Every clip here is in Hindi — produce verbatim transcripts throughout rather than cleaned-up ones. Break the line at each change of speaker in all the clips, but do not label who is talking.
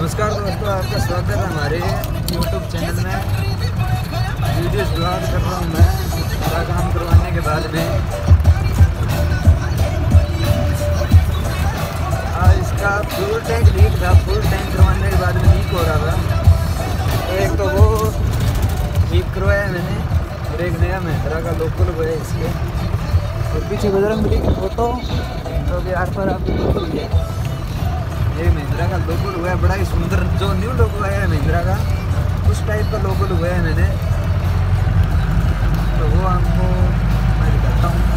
नमस्कार दोस्तों, आपका स्वागत है हमारे यूट्यूब चैनल में। वीडियोस ब्लॉग कर रहा हूँ मैं सारा काम करवाने के बाद में। आज इसका फुल टैंक लीक था, फुल टैंक करवाने के बाद में लीक हो रहा था। तो एक तो वो ठीक करवाया मैंने और एक नया महिंद्रा का लोकल हुआ है इसके। और पीछे बजरंगबली की फोटो तो भी आर पर आपको लोकल है। ये महिंद्रा का लोगो हुआ है, बड़ा ही सुंदर जो न्यू लोगो आया है महिंद्रा का, उस टाइप का लोगो हुआ है मैंने। तो वो आपको मैं दिखाता हूँ।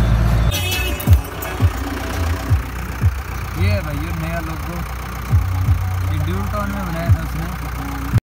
ये है भाई ये नया लोगो, ये ड्यूल टोन में बनाया था उसने।